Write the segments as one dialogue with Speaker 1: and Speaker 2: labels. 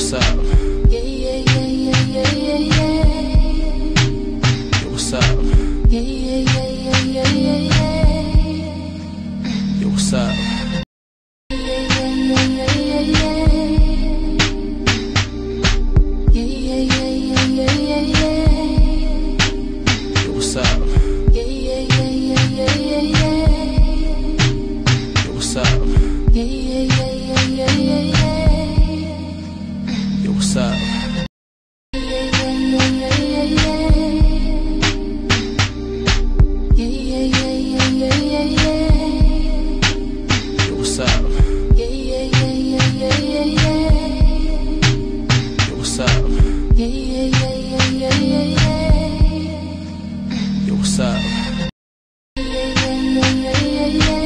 Speaker 1: what's up?
Speaker 2: Yeah, yeah, yeah, yeah, yeah, yeah, yeah.
Speaker 1: Yo, what's up?
Speaker 2: Yeah, yeah, yeah, yeah, yeah, yeah, yeah.
Speaker 1: Yo, what's up?
Speaker 2: Yeah, yeah, yeah, yeah, yeah, yeah. Yeah, yeah, yeah, yeah, yeah, yeah, yeah.
Speaker 1: Yo, what's up?
Speaker 2: Yeah, yeah, yeah, yeah, yeah, yeah, yeah.
Speaker 1: Yo, what's up?
Speaker 2: Yeah, yeah, yeah, yeah, yeah, yeah, yeah.
Speaker 1: Yo, what's up?
Speaker 2: Yeah, yeah, yeah, yeah, yeah, yeah. Yeah, yeah, yeah, yeah, yeah, yeah, yeah.
Speaker 1: Yo, what's up?
Speaker 2: Yeah, yeah, yeah, yeah, yeah, yeah, yeah.
Speaker 1: Yo, what's up?
Speaker 2: Yeah, yeah, yeah, yeah, yeah, yeah, yeah.
Speaker 1: Yo, what's up?
Speaker 2: Yeah, yeah, yeah, yeah, yeah, yeah.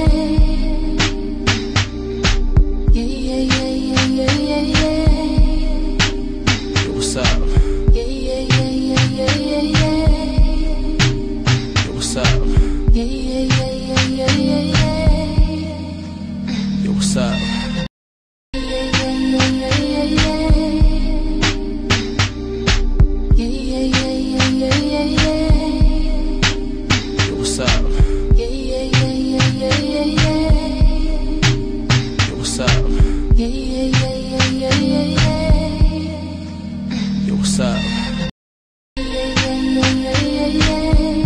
Speaker 2: Yeah, yeah, yeah, yeah, yeah, yeah, yeah.
Speaker 1: Yo, what's up?
Speaker 2: Yeah, yeah, yeah, yeah, yeah, yeah, yeah.
Speaker 1: Yo, what's up?
Speaker 2: Yeah, yeah, yeah, yeah, yeah, yeah, yeah.
Speaker 1: Yo, what's up?
Speaker 2: Yeah, yeah, yeah, yeah, yeah, yeah. Yeah, yeah, yeah, yeah, yeah, yeah, yeah.
Speaker 1: Yo, what's up?
Speaker 2: Yeah, yeah, yeah, yeah, yeah, yeah, yeah.
Speaker 1: Yo, what's up?
Speaker 2: Yeah, yeah, yeah, yeah, yeah, yeah, yeah.
Speaker 1: Yo, what's up?
Speaker 2: Yeah, yeah, yeah, yeah, yeah, yeah.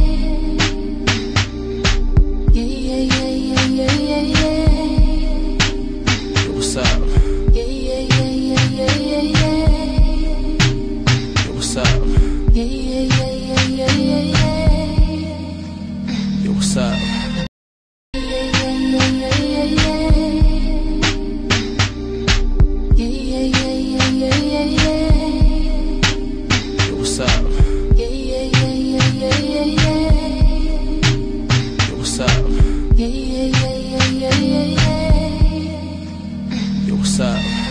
Speaker 2: Yeah, yeah, yeah, yeah, yeah, yeah, yeah.
Speaker 1: Yo, what's up?
Speaker 2: Yeah, yeah, yeah, yeah, yeah, yeah, yeah.
Speaker 1: Yo, what's up?
Speaker 2: Yeah, yeah, yeah, yeah, yeah, yeah, yeah.
Speaker 1: Yo, what's up?
Speaker 2: Yeah, yeah, yeah, yeah, yeah, yeah. Yeah, yeah, yeah, yeah, yeah, yeah, yeah.
Speaker 1: Yo, what's up?
Speaker 2: Yeah, yeah, yeah, yeah, yeah, yeah, yeah.
Speaker 1: Yo, what's up?
Speaker 2: Yeah, yeah, yeah, yeah, yeah, yeah, yeah.
Speaker 1: Yo, what's up?